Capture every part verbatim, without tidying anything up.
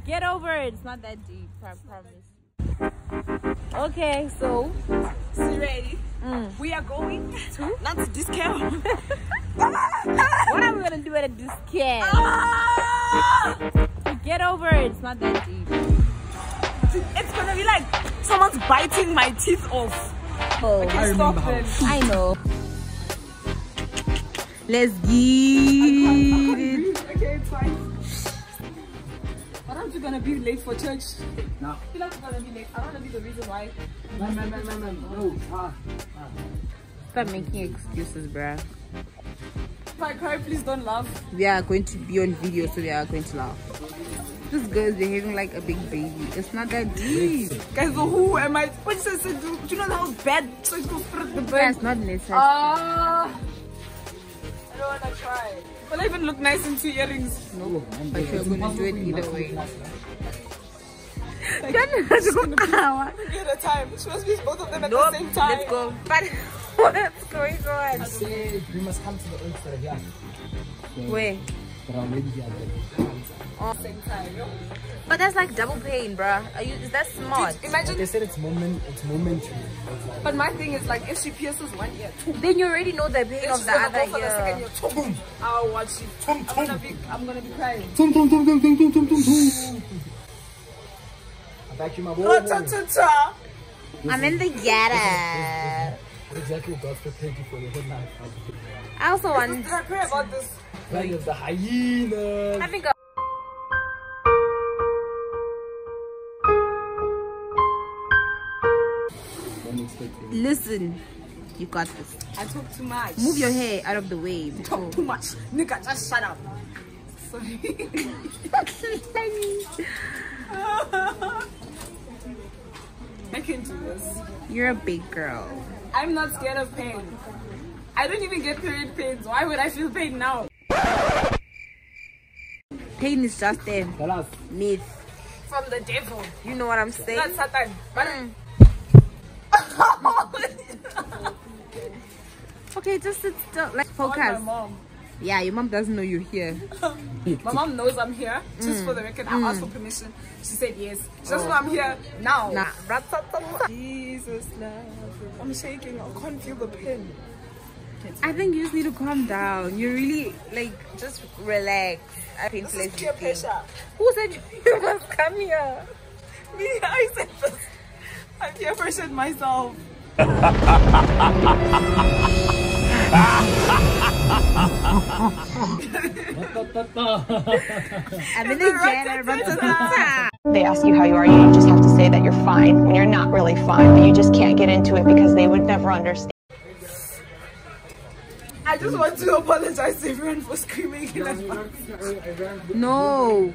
Get over it. It's not that deep, I promise. Okay, so so you ready? Mm. We are going to not to Dischem. What are we gonna do at a Dischem? Ah! Get over it. It's not that deep. It's gonna be like someone's biting my teeth off. Oh, okay, I stop then. I know. Let's get it. Okay, it's fine. But aren't you gonna be late for church? No. I feel like you're gonna be late. I don't wanna be the reason why. No, no, no, no, no. No. Ah, ah. Stop making excuses, bruh. If I cry, please don't laugh. We are going to be on video, so we are going to laugh. This girl is behaving like a big baby. It's not that deep. Guys, so who am I? What does it do? Do you know how bad surgical spirit the bird? That's not necessary. Ah. Uh, I don't wanna try. Will I even look nice in two earrings? No, but you're gonna do it either way. Like, it's gonna be at a time. It's supposed to be both of them at nope, the same time. Let's go. But what's going on? I said we must come to the oaks that are here. So, where? that are already here. Oh. Same time. But that's like double pain, bruh. Are you? Is that smart? Dude, imagine. They said it's moment. It's momentary. But my thing is like, if she pierces one ear, then you already know the pain of the other ear. Boom! I'll watch it. I'm gonna be. I'm gonna be crying. Tum tum tum tum tum tum tum tum. I back you, my boy. I'm in the ghetto. Exactly, God's prepared you for your whole life. I also want. Did I pray about this? Like of the hyenas. I think. Listen, you got this. I talk too much. Move your hair out of the way. Talk too much. Nigga, just shut up. Sorry. I can do this. You're a big girl. I'm not scared of pain. I don't even get period pains. Why would I feel pain now? Pain is just a myth. From the devil. You know what I'm saying? Not Satan. But mm. Okay, just sit still. Like focus. My mom. Yeah, your mom doesn't know you're here. My mom knows I'm here. Just mm. for the record, I mm. asked for permission. She said yes. She doesn't know I'm here now. Nah. Jesus, love. I'm shaking. I can't feel the pain. I think you just need to calm down. You really like just relax. I think this is peer pressure. Who said you must come here? Me, I said this. I peer pressured myself. I'm in the janitor. They ask you how you are, you just have to say that you're fine when you're not really fine, but you just can't get into it because they would never understand. I just want to apologize to everyone for screaming. No.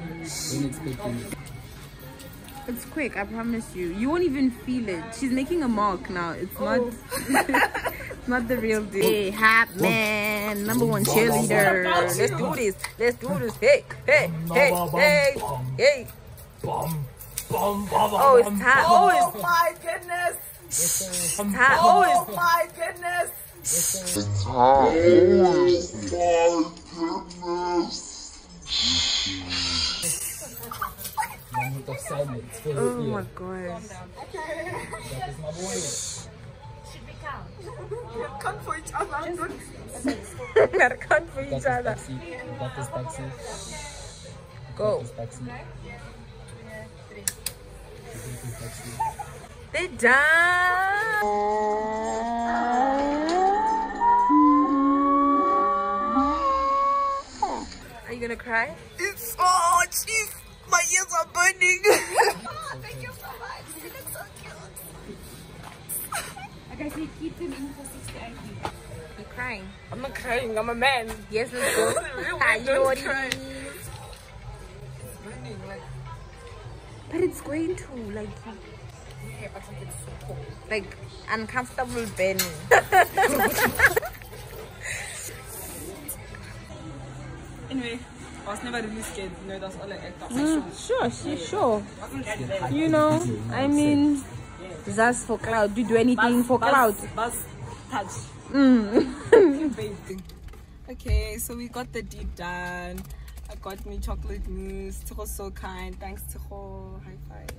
It's quick, I promise you. You won't even feel it. She's making a mark now. It's oh. not it's not the real deal. Hey, hot man, number one cheerleader. Let's do this. Let's do this. Hey, hey, hey, hey, hey. Oh, it's hot. Oh, it's my goodness. It's hot. Oh, it's my goodness. It's hot. Oh, it's my goodness. Of silence. Oh my god. That is my boy. Should we count? Count for each other. Gotta count for each other. Taxi. That is taxi. Go. That is taxi. They're done. Are you gonna cry? It's oh jeez. My ears are burning. Oh, thank you so much. You look so cute. Okay, so you keep them in for sixty I P. You're crying. I'm not crying. I'm a man. Yes, let's go. Ah, you know what it is. It's burning, like. But it's going to, like, yeah, but like it's so cold. Like, uncomfortable burning. Anyway. I was never really scared, you know, that's all I act up. Mm, sure, she, sure. You know, I mean, just for cloud. Do you do anything buzz, for buzz, cloud? Buzz touch. Mm. Okay, so we got the deep done. I got me chocolate mousse. Ticho's so kind. Thanks, Ticho. High five.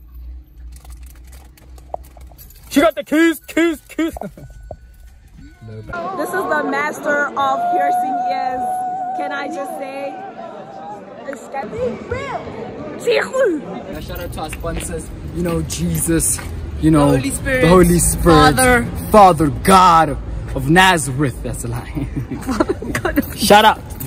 She got the keys, keys, keys. This is the master of piercing ears. Can I just say? It's real. Shout out to our sponsors. You know, Jesus. You know, the Holy Spirit. The Holy Spirit. Father. Father God of Nazareth. That's a lie. Shout out.